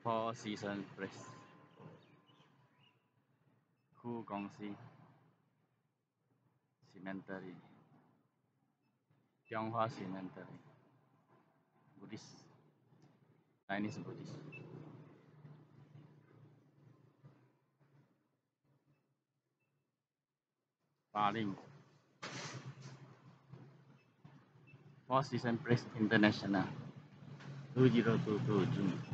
Four Season Place คู่公司 Cemetery 中华 Cemetery Buddhist Chinese Buddhist Farlim Four Season Place International 2022 June